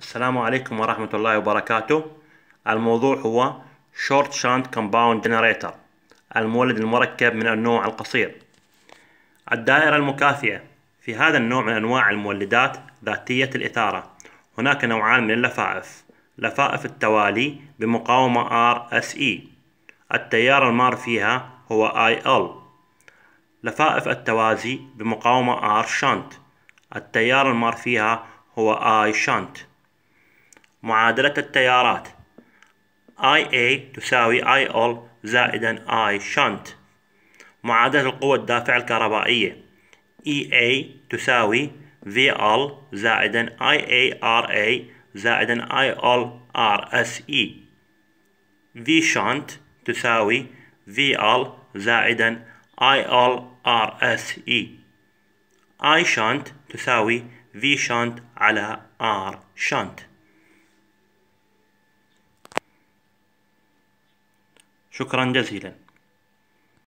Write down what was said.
السلام عليكم ورحمة الله وبركاته. الموضوع هو Short Shunt Compound Generator، المولد المركب من النوع القصير. الدائرة المكافئة. في هذا النوع من أنواع المولدات ذاتية الإثارة هناك نوعان من اللفائف: لفائف التوالي بمقاومة RSE، التيار المار فيها هو IL. لفائف التوازي بمقاومة R Shunt، التيار المار فيها هو I Shunt. معادلة التيارات: IA تساوي IL زائدا I Shunt. معادلة القوة الدافعة الكهربائية: EA تساوي VL زائدا IARA زائدا IL RSE. V Shunt تساوي VL زائدا IL RSE. I Shunt تساوي V Shunt على R Shunt. شكرا جزيلا.